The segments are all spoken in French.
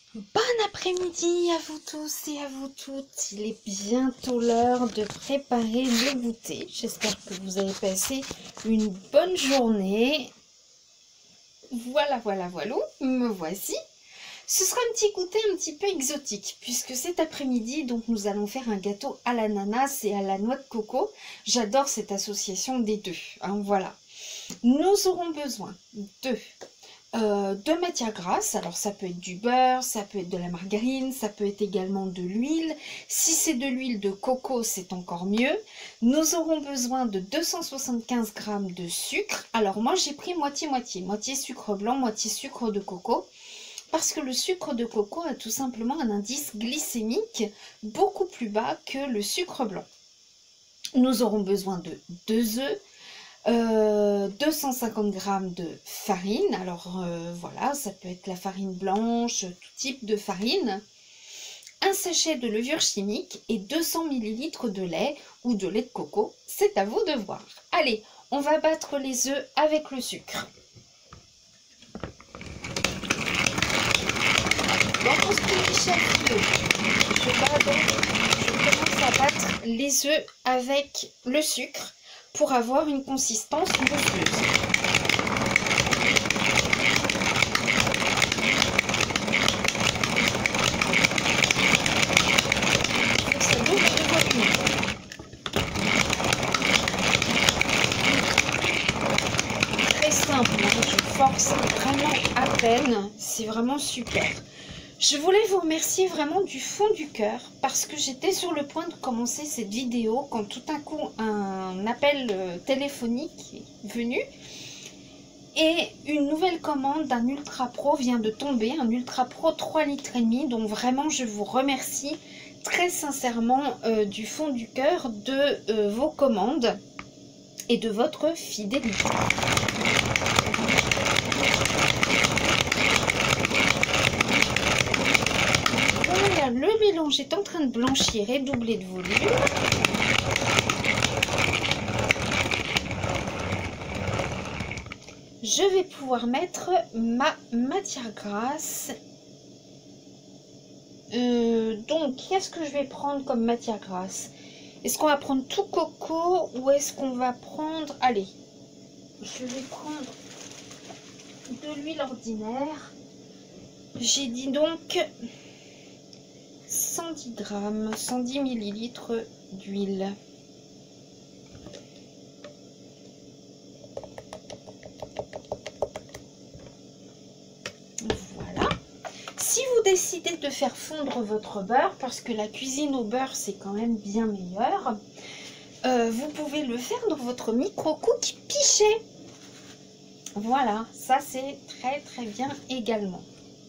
Bon après-midi à vous tous et à vous toutes. Il est bientôt l'heure de préparer le goûter. J'espère que vous avez passé une bonne journée. Voilà, me voici. Ce sera un petit goûter un petit peu exotique puisque cet après-midi, donc nous allons faire un gâteau à l'ananas et à la noix de coco. J'adore cette association des deux, hein, voilà. Nous aurons besoin de matière grasse. Alors ça peut être du beurre, ça peut être de la margarine, ça peut être également de l'huile. Si c'est de l'huile de coco, c'est encore mieux. Nous aurons besoin de 275 g de sucre. Alors moi j'ai pris moitié-moitié, moitié sucre blanc, moitié sucre de coco. Parce que le sucre de coco a tout simplement un indice glycémique beaucoup plus bas que le sucre blanc. Nous aurons besoin de 2 œufs, 250 g de farine. Alors voilà, ça peut être la farine blanche, tout type de farine. Un sachet de levure chimique et 200 ml de lait ou de lait de coco. C'est à vous de voir. Allez, on va battre les œufs avec le sucre. Dans mon Speedy-Chef 2, je commence à battre les œufs avec le sucre pour avoir une consistance mousseuse. Ça bouge de votre très simple, hein, je force vraiment à peine, c'est vraiment super. Je voulais vous remercier vraiment du fond du cœur parce que j'étais sur le point de commencer cette vidéo quand tout d'un coup un appel téléphonique est venu et une nouvelle commande d'un Ultra Pro vient de tomber, un Ultra Pro 3,5 litres, donc vraiment je vous remercie très sincèrement du fond du cœur de vos commandes et de votre fidélité. Le mélange est en train de blanchir et doubler de volume. Je vais pouvoir mettre ma matière grasse. Donc, qu'est-ce que je vais prendre comme matière grasse? Est-ce qu'on va prendre tout coco ou est-ce qu'on va prendre... Allez, je vais prendre de l'huile ordinaire. J'ai dit donc... 110 g, 110 ml d'huile. Voilà. Si vous décidez de faire fondre votre beurre, parce que la cuisine au beurre c'est quand même bien meilleur, vous pouvez le faire dans votre micro-cook pichet. Voilà, ça c'est très bien également.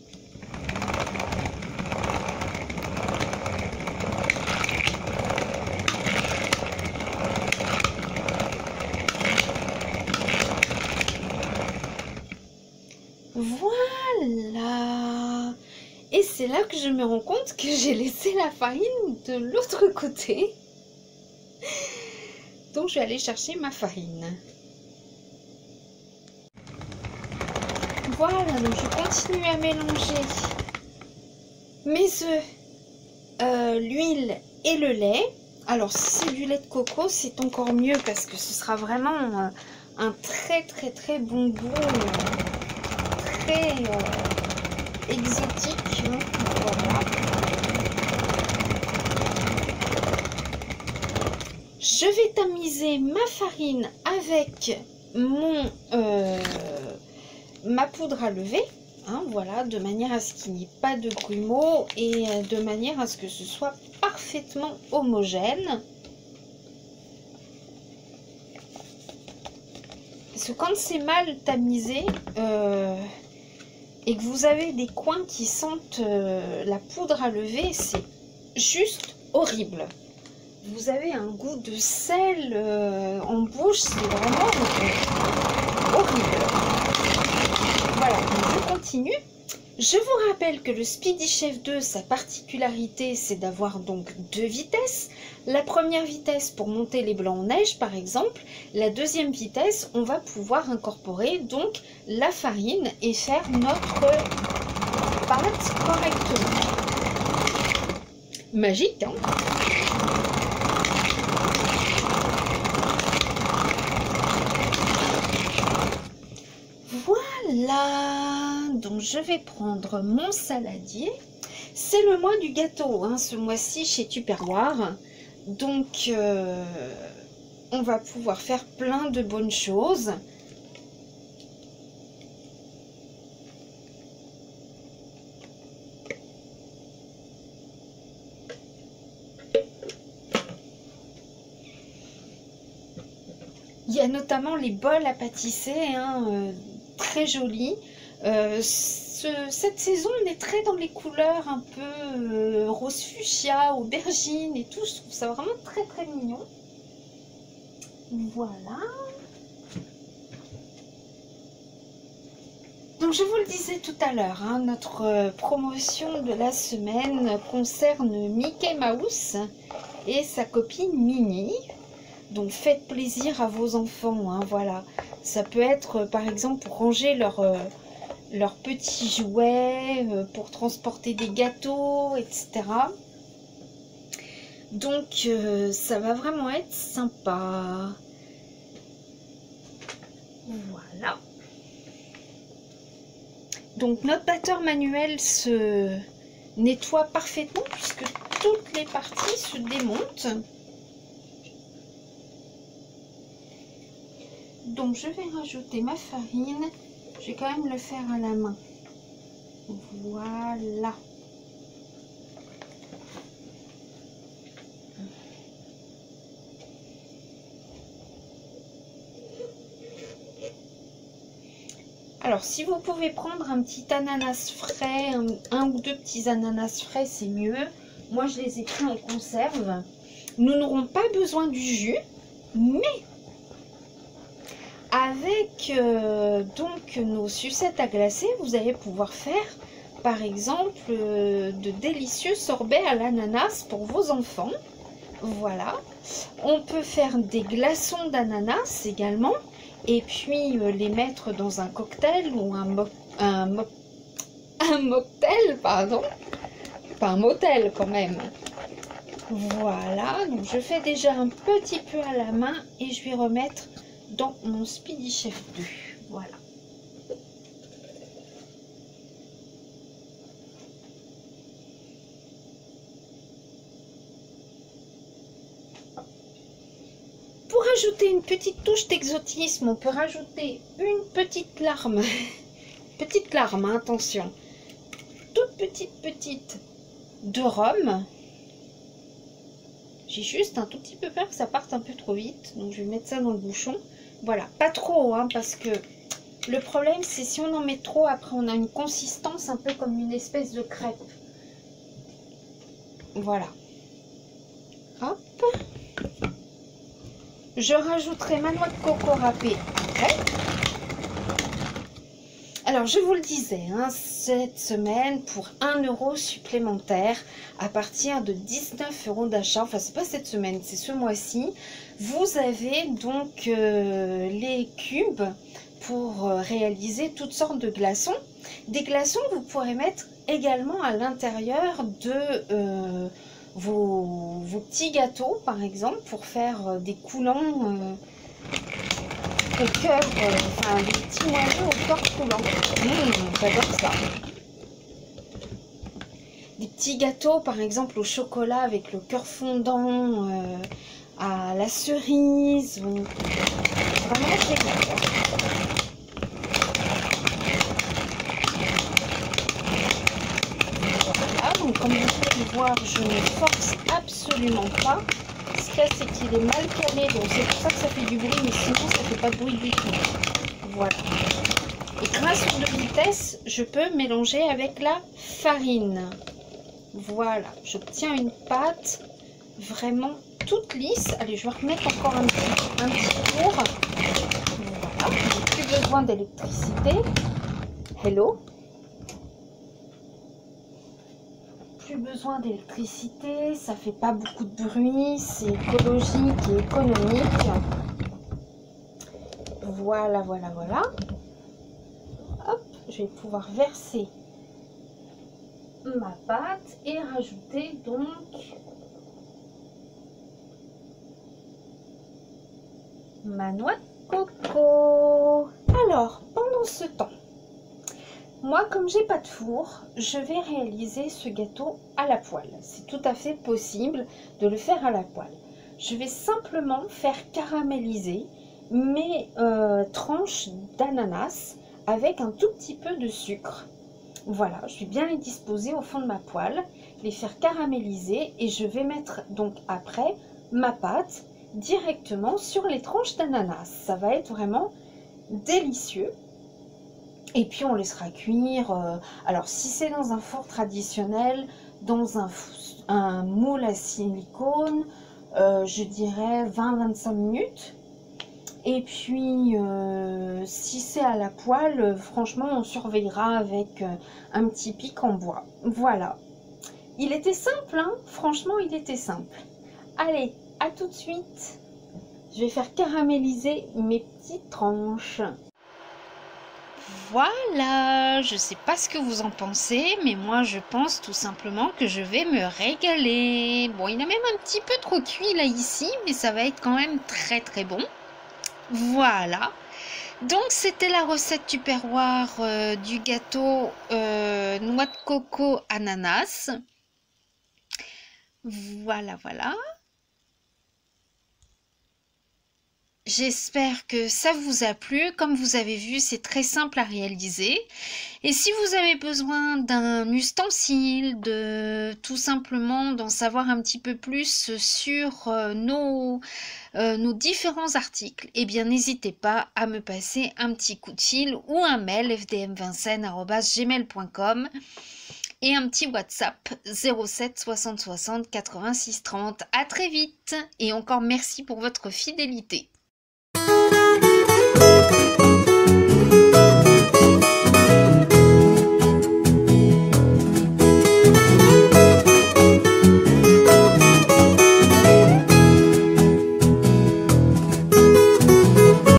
Voilà. Et c'est là que je me rends compte que j'ai laissé la farine de l'autre côté. Donc je vais aller chercher ma farine. Voilà, donc je continue à mélanger mes œufs, l'huile et le lait. Alors si c'est du lait de coco, c'est encore mieux parce que ce sera vraiment un très bon goût. Exotique, hein. Voilà. Je vais tamiser ma farine avec ma poudre à lever, hein, voilà, de manière à ce qu'il n'y ait pas de grumeaux et de manière à ce que ce soit parfaitement homogène. Parce que quand c'est mal tamisé, et que vous avez des coins qui sentent la poudre à lever, c'est juste horrible. Vous avez un goût de sel en bouche, c'est vraiment horrible. Voilà, donc je continue. Je vous rappelle que le Speedy-Chef 2, sa particularité, c'est d'avoir donc 2 vitesses. La première vitesse pour monter les blancs en neige, par exemple. La deuxième vitesse, on va pouvoir incorporer donc la farine et faire notre pâte correctement. Magique, hein? Voilà, donc je vais prendre mon saladier. C'est le mois du gâteau, hein, ce mois-ci chez Tupperware. Donc, on va pouvoir faire plein de bonnes choses. Il y a notamment les bols à pâtisser, hein, très jolis. Cette saison, on est très dans les couleurs un peu rose fuchsia, aubergine et tout. Je trouve ça vraiment très très mignon. Voilà. Donc je vous le disais tout à l'heure, hein, notre promotion de la semaine concerne Mickey Mouse et sa copine Minnie. Donc faites plaisir à vos enfants, hein, voilà. Ça peut être par exemple pour ranger leurs petits jouets, pour transporter des gâteaux, etc. Donc ça va vraiment être sympa. Voilà. Donc notre batteur manuel se nettoie parfaitement puisque toutes les parties se démontent. Donc je vais rajouter ma farine. Je vais quand même le faire à la main. Voilà. Alors si vous pouvez prendre un petit ananas frais, un ou deux petits ananas frais, c'est mieux. Moi je les ai pris en conserve. Nous n'aurons pas besoin du jus, mais avec donc nos sucettes à glacer, vous allez pouvoir faire par exemple de délicieux sorbets à l'ananas pour vos enfants. Voilà, on peut faire des glaçons d'ananas également et puis les mettre dans un cocktail ou un mocktail, pardon, pas un motel quand même. Voilà, donc je fais déjà un petit peu à la main et je vais remettre dans mon Speedy Chef 2. Voilà. Pour ajouter une petite touche d'exotisme, on peut rajouter une petite larme. Petite larme, hein, attention. Toute petite de rhum. J'ai juste un tout petit peu peur que ça parte un peu trop vite. Donc je vais mettre ça dans le bouchon. Voilà, pas trop, hein, parce que le problème c'est si on en met trop, après on a une consistance un peu comme une espèce de crêpe. Voilà. Hop. Je rajouterai ma noix de coco râpée après. Alors je vous le disais, hein, cette semaine pour 1 € supplémentaire à partir de 19 € d'achat, enfin c'est pas cette semaine, c'est ce mois-ci, vous avez donc les cubes pour réaliser toutes sortes de glaçons. Des glaçons que vous pourrez mettre également à l'intérieur de vos petits gâteaux par exemple pour faire des coulants au cœur, enfin des petits moelleux au cœur coulant. J'adore ça. Des petits gâteaux par exemple au chocolat avec le cœur fondant, à la cerise. Vraiment génial. Voilà, donc comme vous pouvez voir, je ne force absolument pas. Ce qu'il y a, c'est qu'il est mal calé, donc c'est pour ça que ça fait du bruit, mais sinon ça fait pas de bruit du tout. Voilà. Et grâce aux deux vitesses, je peux mélanger avec la farine. Voilà, j'obtiens une pâte vraiment toute lisse. Allez, je vais remettre encore un petit tour. Voilà, j'ai plus besoin d'électricité. Hello. Plus besoin d'électricité, ça fait pas beaucoup de bruit, c'est écologique et économique. Voilà, voilà, voilà. Hop, je vais pouvoir verser ma pâte et rajouter donc ma noix de coco. Alors, pendant ce temps, moi, comme j'ai pas de four, je vais réaliser ce gâteau à la poêle. C'est tout à fait possible de le faire à la poêle. Je vais simplement faire caraméliser mes tranches d'ananas avec un tout petit peu de sucre. Voilà, je vais bien les disposer au fond de ma poêle, les faire caraméliser et je vais mettre donc après ma pâte directement sur les tranches d'ananas. Ça va être vraiment délicieux. Et puis on laissera cuire, alors si c'est dans un four traditionnel, dans un moule à silicone, je dirais 20-25 minutes. Et puis si c'est à la poêle, franchement on surveillera avec un petit pic en bois. Voilà. Il était simple, hein? Franchement il était simple. Allez, à tout de suite. Je vais faire caraméliser mes petites tranches. Voilà, je sais pas ce que vous en pensez, mais moi je pense tout simplement que je vais me régaler. Bon, il a même un petit peu trop cuit là ici, mais ça va être quand même très très bon. Voilà. Donc c'était la recette tupperware du gâteau noix de coco ananas. Voilà, voilà. J'espère que ça vous a plu. Comme vous avez vu, c'est très simple à réaliser. Et si vous avez besoin d'un ustensile, de tout simplement d'en savoir un petit peu plus sur nos différents articles, eh bien n'hésitez pas à me passer un petit coup de fil ou un mail fdmvincennes@gmail.com et un petit WhatsApp 07 60 60 86 30. À très vite et encore merci pour votre fidélité.